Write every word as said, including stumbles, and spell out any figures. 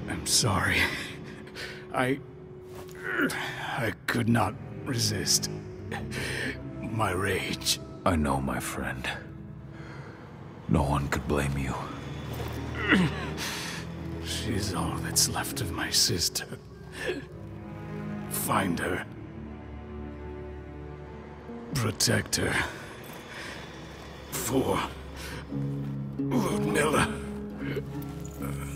I'm sorry. I... I could not resist my rage. I know, my friend. No one could blame you. She's all that's left of my sister. Find her. Protect her. For Ludmilla.